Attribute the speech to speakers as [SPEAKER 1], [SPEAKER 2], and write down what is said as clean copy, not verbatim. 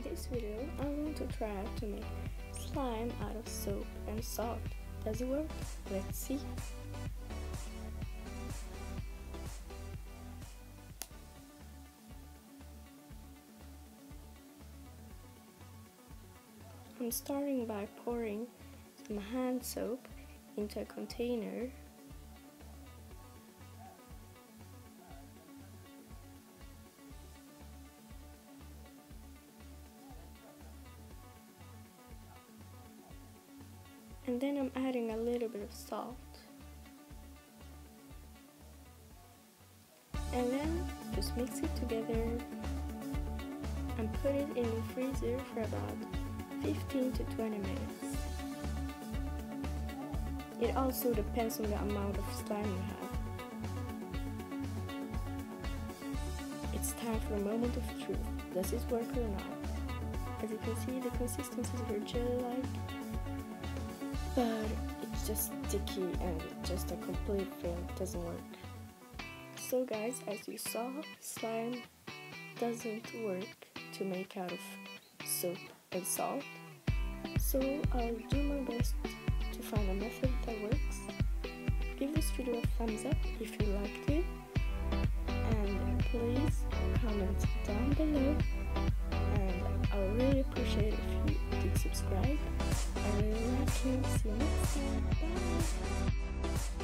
[SPEAKER 1] this video, I'm going to try to make slime out of soap and salt. Does it work? Let's see. I'm starting by pouring some hand soap into a container. And then I'm adding a little bit of salt. And then just mix it together and put it in the freezer for about 15 to 20 minutes. It also depends on the amount of slime you have. It's time for a moment of truth. Does this work or not? As you can see, the consistency is very jelly-like, but it's just sticky and just a complete fail. It doesn't work. So guys, as you saw, slime doesn't work to make out of soap and salt. So I'll do my best to find a method that works. Give this video a thumbs up if you liked it, and please comment down below, and I would really appreciate it if you did subscribe. I really like you. See you next time. Bye.